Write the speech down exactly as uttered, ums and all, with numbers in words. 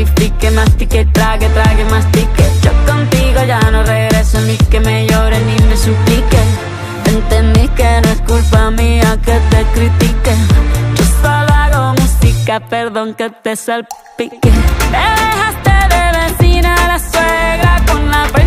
verifique, mastique, trague, trague, mastique. Yo contigo ya no regreso, ni que me llore ni me suplique. Entendí que no es culpa mía que te critique. Yo solo hago música, perdón que te salpique. Te dejaste de vecina a la suegra con la